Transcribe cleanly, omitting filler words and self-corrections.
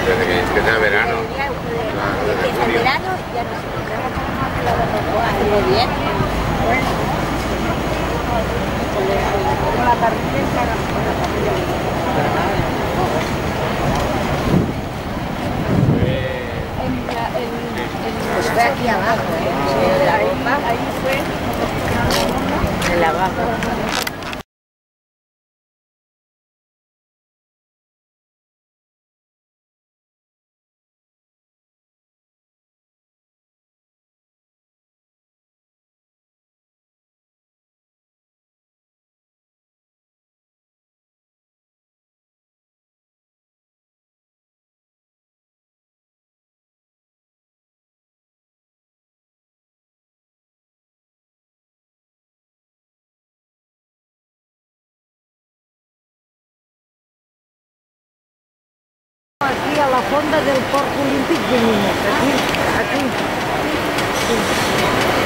Desde que empieza el verano. Claro, desde Empieza el junio. verano y ya no se hace muy bien. Como la parrilla, con la parrilla. Pues fue aquí abajo, ¿eh? Ahí fue. El lavabo. Aquí a la fonda del Port Olímpic de Minas, aquí. Sí.